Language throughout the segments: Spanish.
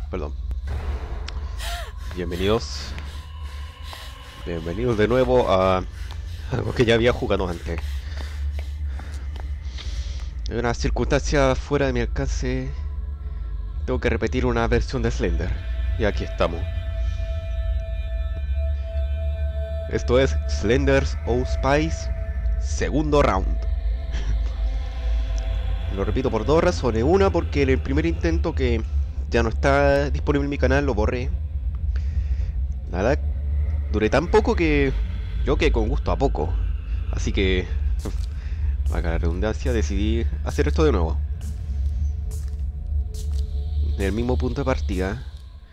Perdón. Bienvenidos. Bienvenidos de nuevo a algo que ya había jugado antes. En una circunstancia fuera de mi alcance, tengo que repetir una versión de Slender. Y aquí estamos. Esto es Slender's Oh Spice, segundo round. Lo repito por dos razones. Una, porque en el primer intento, que ya no está disponible en mi canal, lo borré. Nada, duré tan poco que yo quedé con gusto a poco. Así que, para la redundancia, decidí hacer esto de nuevo. En el mismo punto de partida.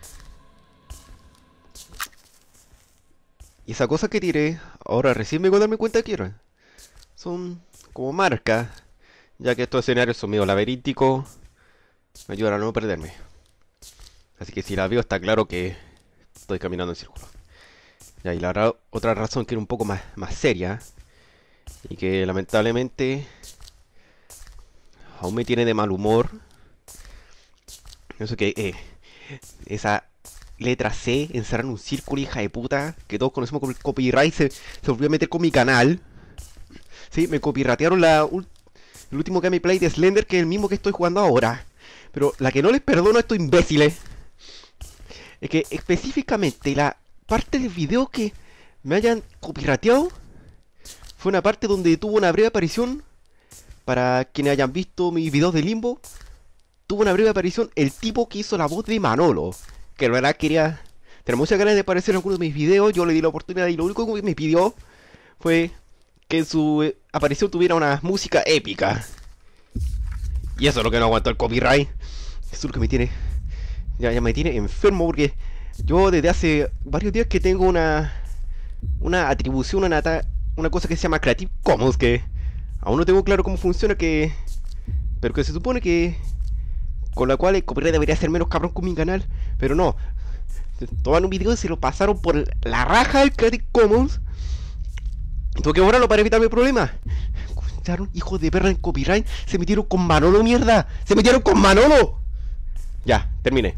Y esa cosa que tiré, ahora recién me voy a darme cuenta que era. Son como marcas, ya que estos escenarios son medio laberínticos. Me ayudan a no perderme. Así que si la veo, está claro que estoy caminando en círculo. Ya, y la otra razón que era un poco más seria, y que lamentablemente aún me tiene de mal humor, eso que esa letra C encerrada en un círculo, hija de puta, que todos conocemos como el copyright, se volvió a meter con mi canal. Sí, me copyratearon el último gameplay de Slender, que es el mismo que estoy jugando ahora. Pero la que no les perdono a estos imbéciles es que específicamente la parte del video que me hayan copyrateado fue una parte donde tuvo una breve aparición. Para quienes hayan visto mis videos de Limbo, tuvo una breve aparición el tipo que hizo la voz de Manolo, que en verdad quería tener muchas ganas de aparecer en algunos de mis videos. Yo le di la oportunidad y lo único que me pidió fue que en su aparición tuviera una música épica. Y eso es lo que no aguantó el copyright. Eso es lo que me tiene, ya me tiene enfermo, porque yo desde hace varios días que tengo una atribución, una cosa que se llama Creative Commons, que aún no tengo claro cómo funciona, pero que se supone que con la cual el copyright debería ser menos cabrón con mi canal. Pero no, tomaron un video y se lo pasaron por la raja del Creative Commons. Y tuve que borrarlo para evitarme problemas. ¿Escucharon? Hijos de perra en copyright. Se metieron con Manolo, mierda. Se metieron con Manolo. Ya, terminé.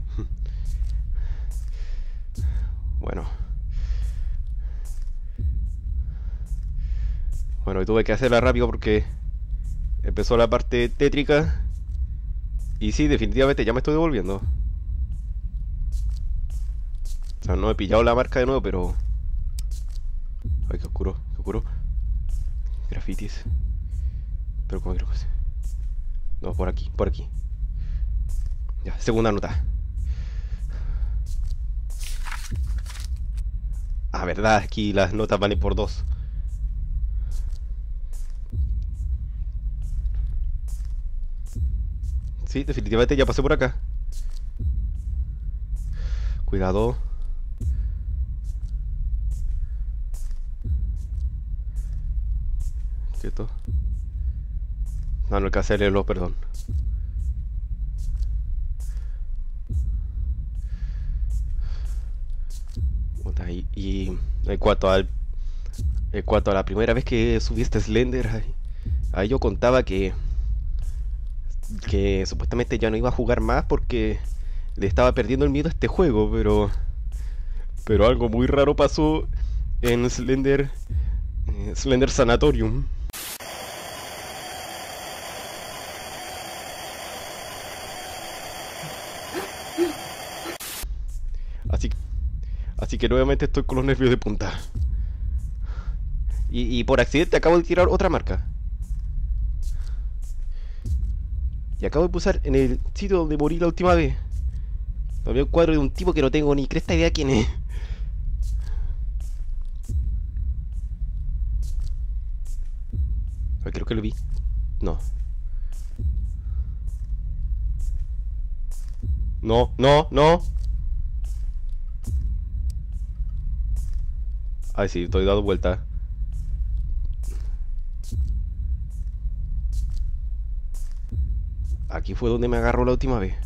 Bueno, y tuve que hacerla rápido porque empezó la parte tétrica. Y sí, definitivamente ya me estoy devolviendo. O sea, no he pillado la marca de nuevo, pero... Ay, qué oscuro, qué oscuro. Grafitis. Pero ¿cómo creo que es? No, por aquí, por aquí. Ya, segunda nota. Ah, verdad, aquí las notas valen por 2. Sí, definitivamente ya pasé por acá. Cuidado. Quieto. No alcancé a leerlo, perdón. Y en cuanto a la primera vez que subí este Slender, ahí yo contaba que supuestamente ya no iba a jugar más porque le estaba perdiendo el miedo a este juego, pero algo muy raro pasó en Slender Sanatorium. Así que nuevamente estoy con los nervios de punta. Y por accidente acabo de tirar otra marca. Y acabo de pulsar en el sitio donde morí la última vez. Había un cuadro de un tipo que no tengo ni cresta idea quién es. Ay, creo que lo vi. No. No, no, no. Ay, sí, estoy dando vuelta. Aquí fue donde me agarró la última vez.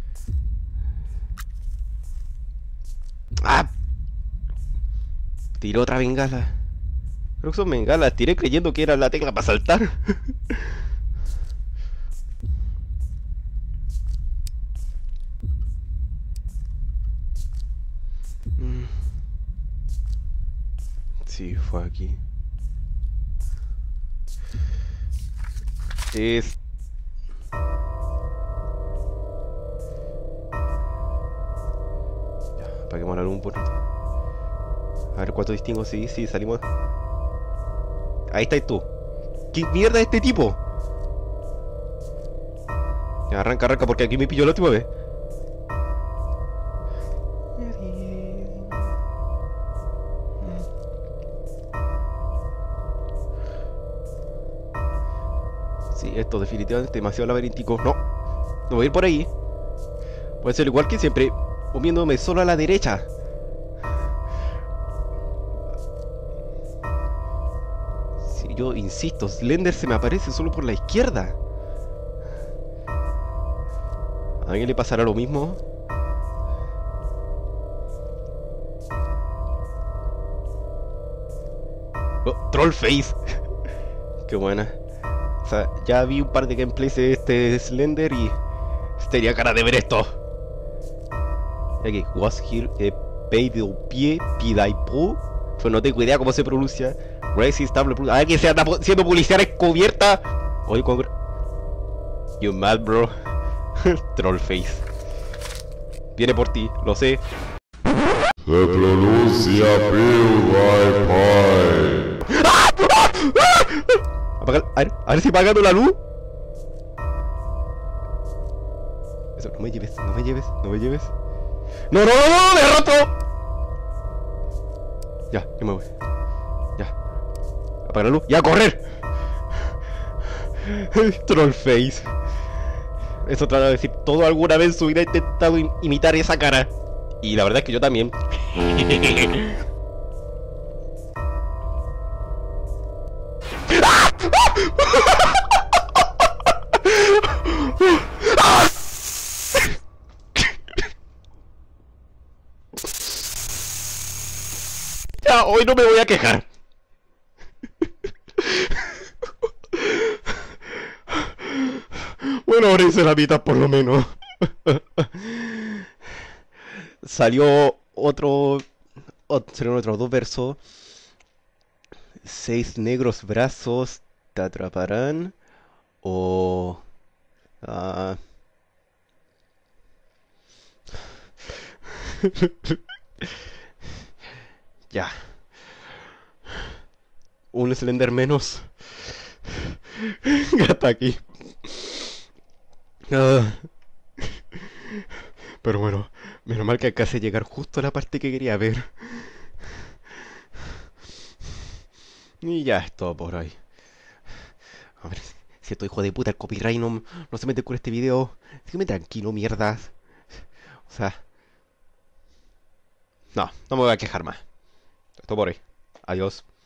¡Ah! Tiró otra bengala. Creo que son bengalas. Tiré creyendo que era la tecla para saltar. Sí, fue aquí. Es... Ya, apaguemos la luz un poquito. A ver cuánto distingo. Sí, sí, salimos. Ahí estás tú. ¿Qué mierda es este tipo? Ya, arranca, arranca, porque aquí me pilló la última vez. Sí, esto definitivamente es demasiado laberíntico. No, no voy a ir por ahí. Voy a ser igual que siempre, moviéndome solo a la derecha. Sí, yo insisto, Slender se me aparece solo por la izquierda. ¿A alguien le pasará lo mismo? Oh, Trollface. Qué buena. O sea, ya vi un par de gameplays de este Slender y tenía cara de ver esto. Y aquí, was here pie pidaipo. Pues no tengo idea cómo se pronuncia. Resistable. Alguien se anda siendo policía encubierta. Oye, you mad, bro. Trollface. Viene por ti, lo sé. Se pronuncia PewDiePie. A ver si apagando la luz. Eso, no me lleves, no me lleves, no me lleves. ¡No, no, no, no! ¡Me roto! Ya, yo me voy. Ya. Apaga la luz. ¡Ya, a correr! Trollface. Eso trata de decir, todo alguna vez en su vida ha intentado imitar esa cara. Y la verdad es que yo también. Ya, hoy no me voy a quejar. Bueno, ahora hice la mitad por lo menos. Salió salieron otros dos versos. 6 negros brazos te atraparán. O... ah, ya. Un Slender menos. Hasta aquí. Ah. Pero bueno, menos mal que alcancé a llegar justo a la parte que quería ver. Y ya es todo por hoy. A ver, si esto hijo de puta, el copyright no se mete con este video. Déjame tranquilo, mierdas. O sea, no me voy a quejar más. Esto por hoy. Adiós.